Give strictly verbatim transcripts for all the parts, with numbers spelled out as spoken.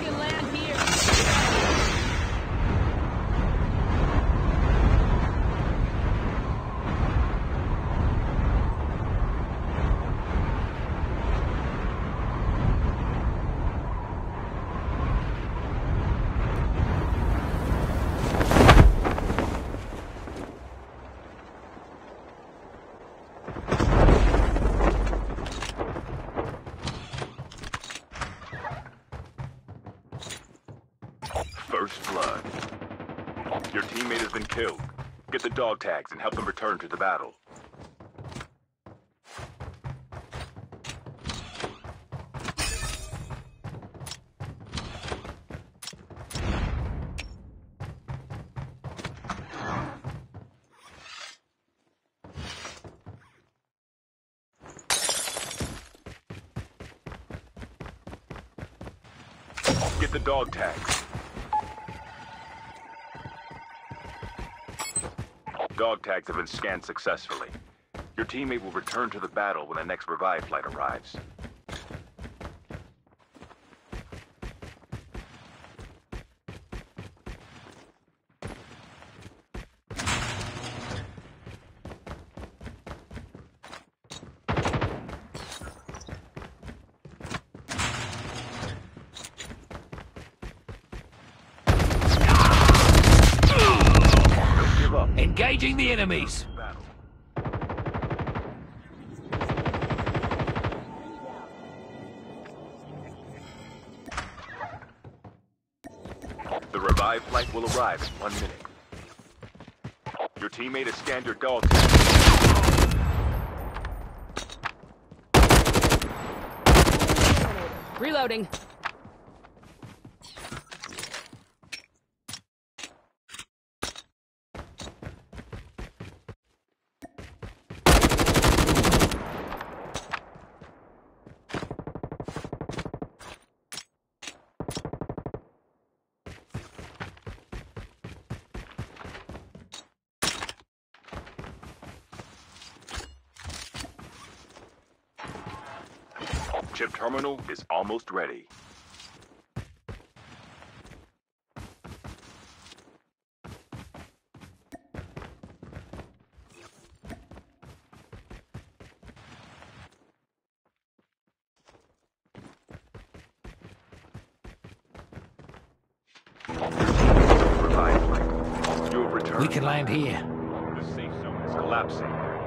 can land here. First blood. Your teammate has been killed. Get the dog tags and help them return to the battle. Get the dog tags. Dog tags have been scanned successfully. Your teammate will return to the battle when the next revive flight arrives. Engaging the enemies. The revive flight will arrive in one minute. Your teammate has scanned your dog tag. Reloading. Chip terminal is almost ready. Revive flight. You have returned. We can land here. The safe zone is collapsing.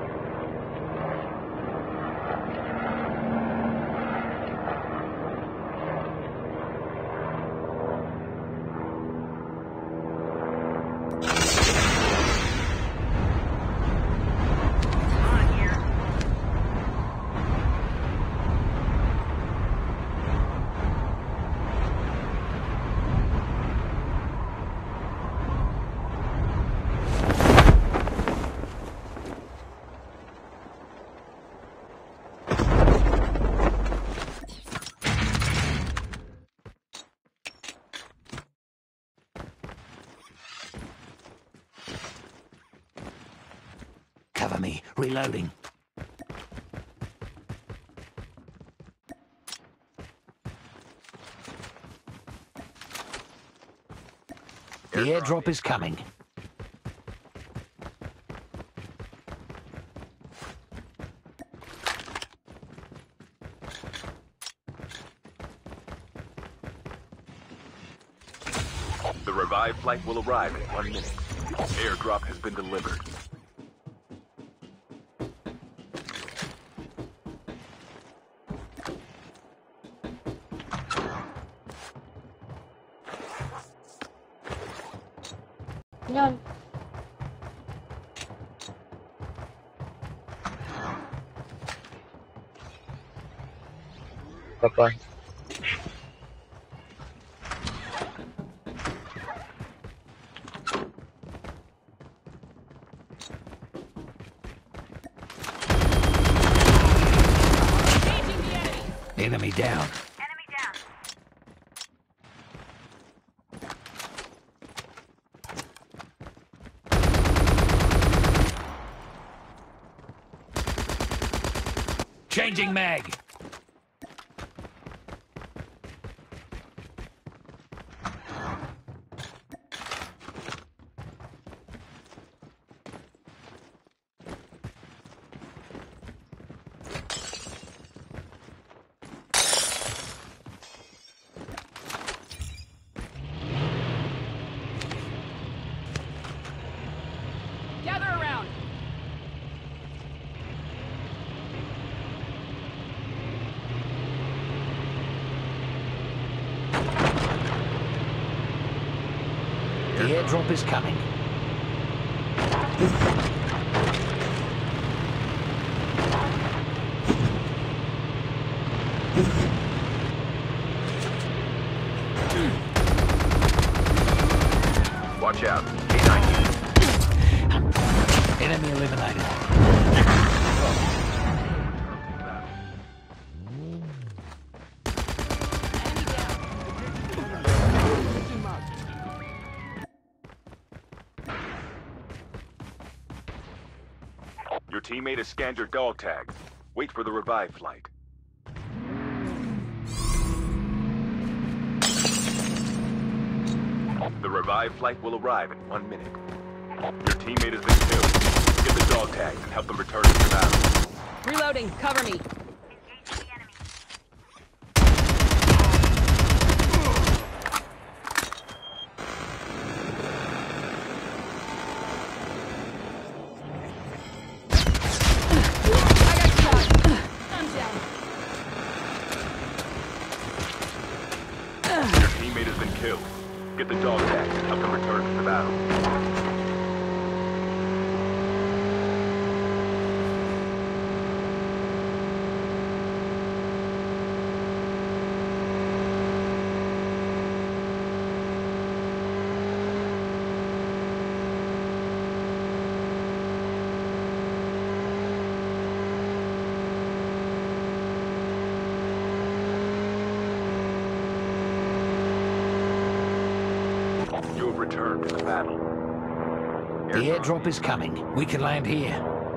Cover me. Reloading. The airdrop is coming. The revive flight will arrive in one minute. Airdrop has been delivered. Yan. Papa. Enemy down. Enemy down. Changing mag. The airdrop is coming. Watch out. B nineteen. Enemy eliminated. Your teammate has scanned your dog tag. Wait for the revive flight. The revive flight will arrive in one minute. Your teammate has been killed. Get the dog tags and help them return to the battle. Reloading. Cover me. I got shot. I'm down. Your teammate has been killed. Get the dog tags and help them return to the battle. You have returned to the battle. The airdrop is coming. We can land here.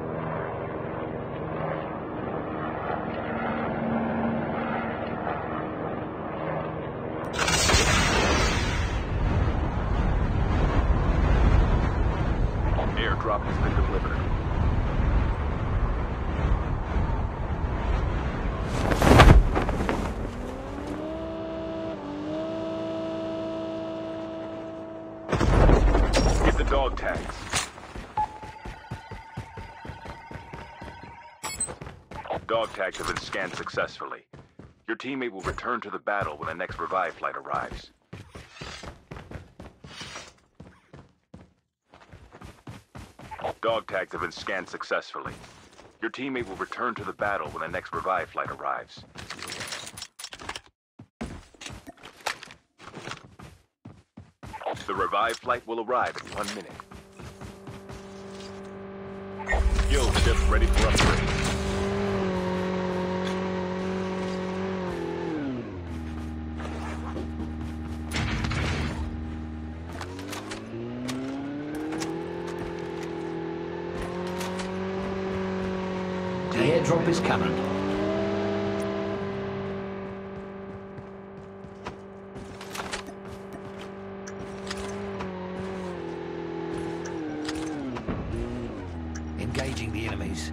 Airdrop has been delivered. Get the dog tags. Dog tags have been scanned successfully. Your teammate will return to the battle when the next revive flight arrives. Dog tags have been scanned successfully. Your teammate will return to the battle when the next revive flight arrives. The revive flight will arrive in one minute. Skill ship ready for upgrade. The airdrop is coming. Engaging the enemies.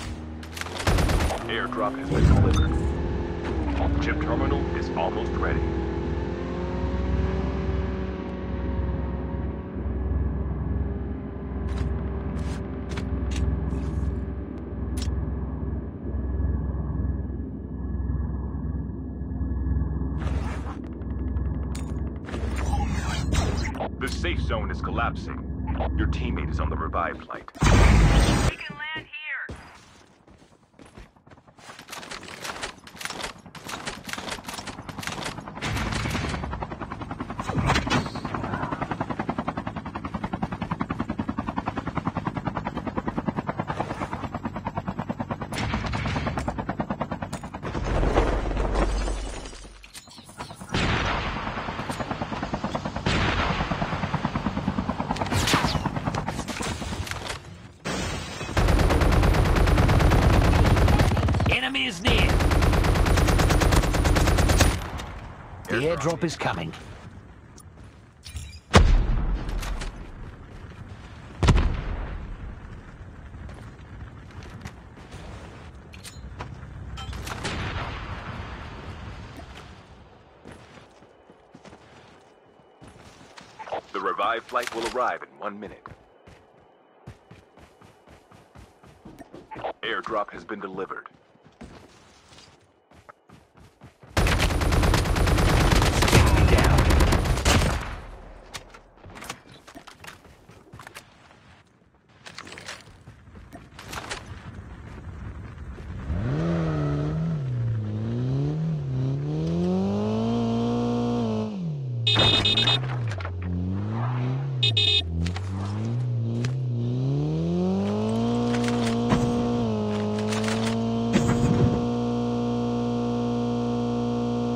Airdrop has been delivered. Chip terminal is almost ready. The safe zone is collapsing. Your teammate is on the revive flight. We can land here. Enemy is near. The airdrop is coming. The revive flight will arrive in one minute. Airdrop has been delivered.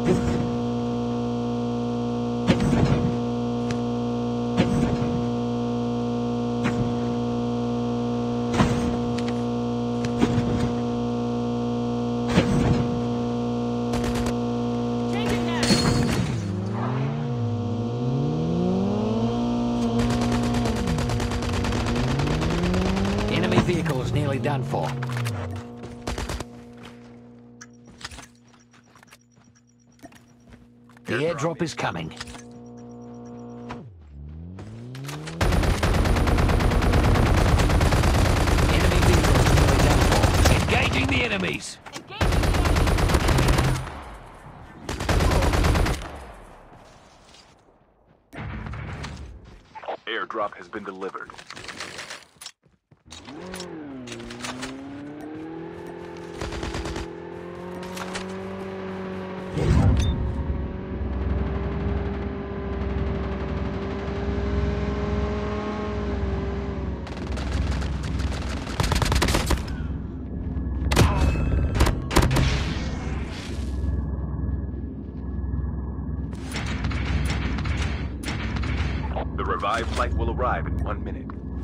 Changing mag. Enemy vehicle is nearly done for. The airdrop is coming. Enemy vehicle is nearly done for. Engaging the enemies! Airdrop has been delivered. The revived flight will arrive in one minute.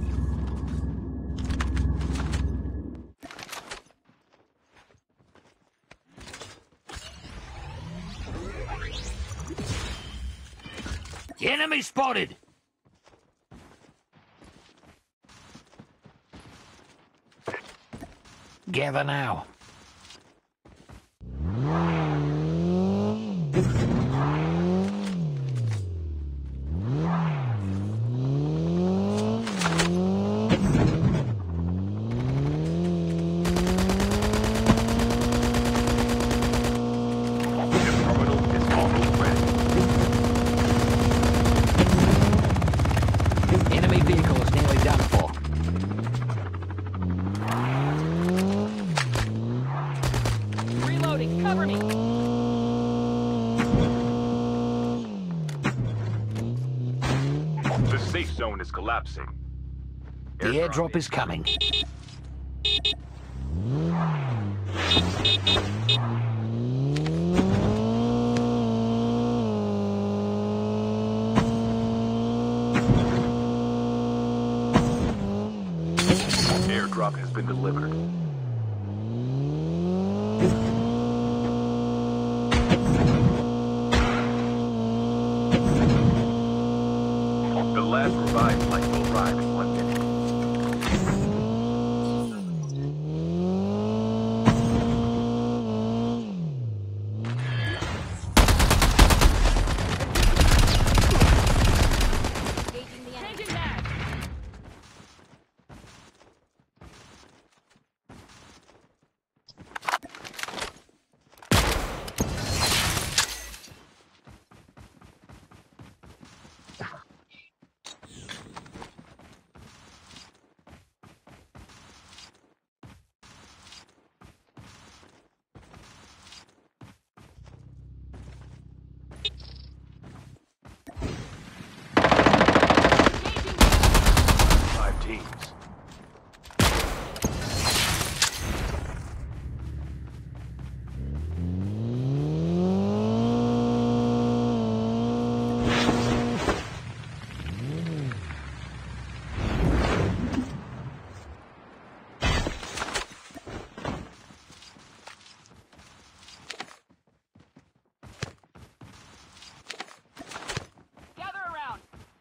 Enemy spotted! Gather now. Enemy vehicle is nearly done for. Reloading. Cover me. The safe zone is collapsing. The airdrop is coming. Airdrop has been delivered. The last revived flight will arrive in one minute. Changing mag. Five teams. Gather around.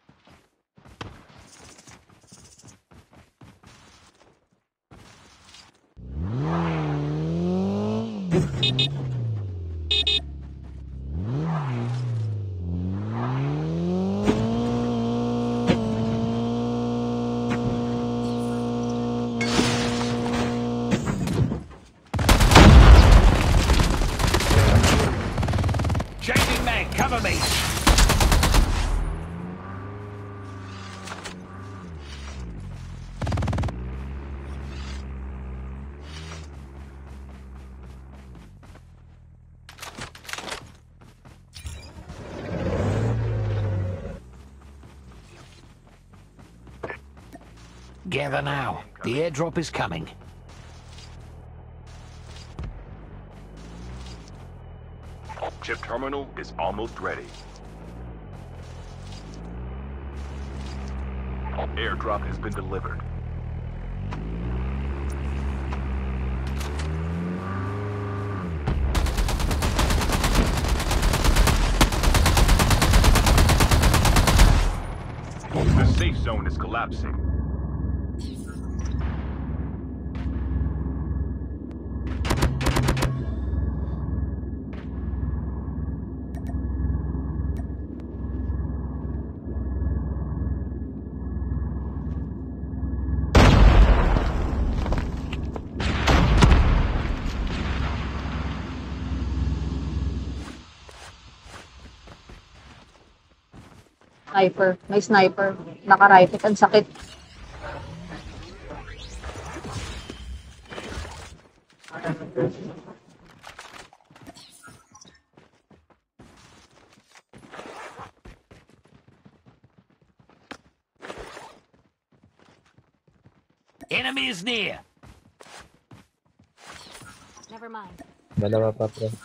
Changing mag, cover me! Gather now. The airdrop is coming. Chip terminal is almost ready. Airdrop has been delivered. The safe zone is collapsing. Sniper. May sniper. Naka-rifle. Ang sakit. Enemy is near. Never mind. Dalawa pa, pre.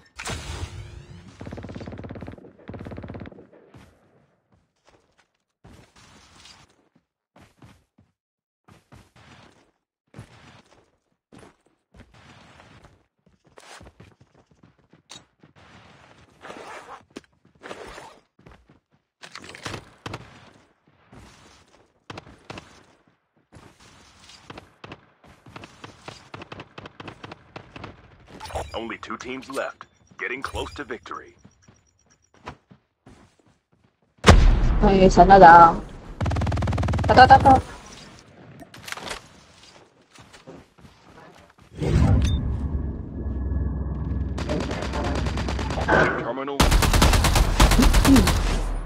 Only two teams left, getting close to victory. Ay, isa na lang. Tato, tato.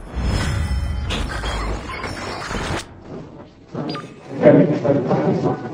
Terminal.